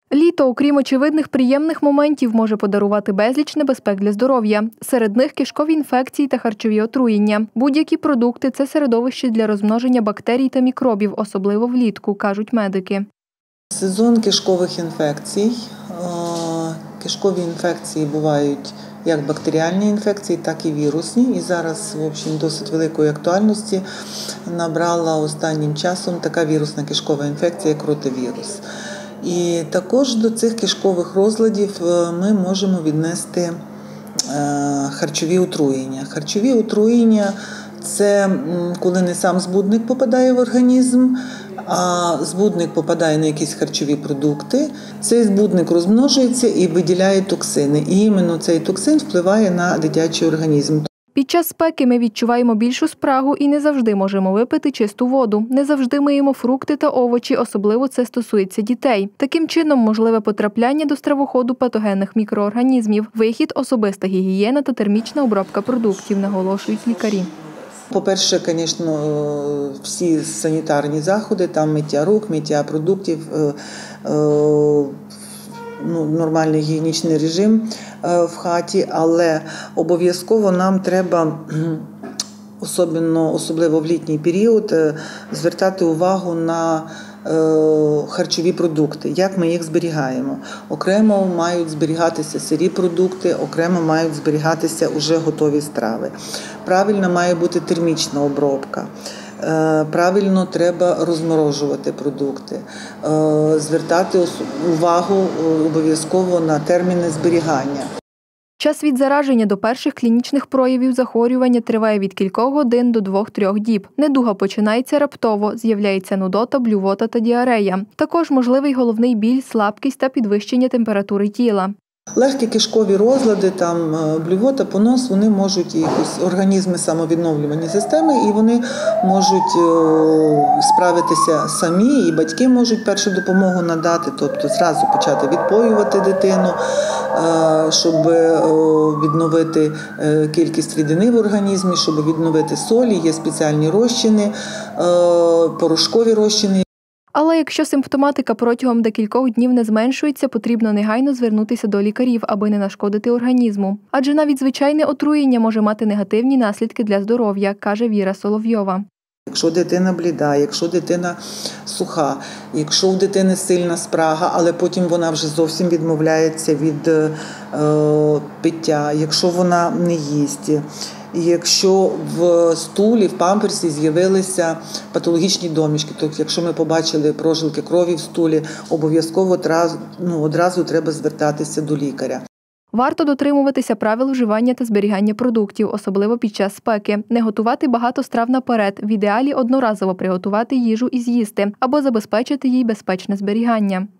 Літо, окрім очевидних приємних моментів, може подарувати безліч небезпек для здоров'я. Серед них кишкові інфекції та харчові отруєння. Будь-які продукти – це середовище для розмноження бактерій та мікробів, особливо влітку, кажуть медики. Сезон кишкових інфекцій. Кишкові інфекції бувають як бактеріальні інфекції, так і вірусні. І зараз, в общем, досить великої актуальності набрала останнім часом така вірусна кишкова інфекція, як ротавірус. І також до цих кишкових розладів ми можемо віднести харчові отруєння. Харчові отруєння – це коли не сам збудник попадає в організм, а збудник попадає на якісь харчові продукти. Цей збудник розмножується і виділяє токсини. І іменно цей токсин впливає на дитячий організм. Під час спеки ми відчуваємо більшу спрагу і не завжди можемо випити чисту воду. Не завжди миємо фрукти та овочі, особливо це стосується дітей. Таким чином, можливе потрапляння до стравоходу патогенних мікроорганізмів, вихід, особиста гігієна та термічна обробка продуктів, наголошують лікарі. По-перше, звісно, всі санітарні заходи, там миття рук, миття продуктів, нормальний гігієнічний режим в хаті, але обов'язково нам треба, особливо в літній період, звертати увагу на харчові продукти, як ми їх зберігаємо. Окремо мають зберігатися сирі продукти, окремо мають зберігатися вже готові страви. Правильно має бути термічна обробка. Правильно треба розморожувати продукти, звертати увагу обов'язково на терміни зберігання. Час від зараження до перших клінічних проявів захворювання триває від кількох годин до 2-3 діб. Недуга починається раптово, з'являється нудота, блювота та діарея. Також можливий головний біль, слабкість та підвищення температури тіла. Легкі кишкові розлади, блювота, понос, вони можуть якось організми самовідновлювані системи, і вони можуть справитися самі, і батьки можуть першу допомогу надати, тобто зразу почати відпоювати дитину, щоб відновити кількість рідини в організмі, щоб відновити солі, є спеціальні розчини, порошкові розчини. Але якщо симптоматика протягом декількох днів не зменшується, потрібно негайно звернутися до лікарів, аби не нашкодити організму. Адже навіть звичайне отруєння може мати негативні наслідки для здоров'я, каже Віра Соловйова. Якщо дитина бліда, якщо дитина суха, якщо у дитини сильна спрага, але потім вона вже зовсім відмовляється від пиття, якщо вона не їсть, якщо в стулі, в памперсі з'явилися патологічні домішки, тобто якщо ми побачили прожилки крові в стулі, обов'язково одразу треба звертатися до лікаря. Варто дотримуватися правил вживання та зберігання продуктів, особливо під час спеки. Не готувати багато страв наперед, в ідеалі одноразово приготувати їжу і з'їсти, або забезпечити їй безпечне зберігання.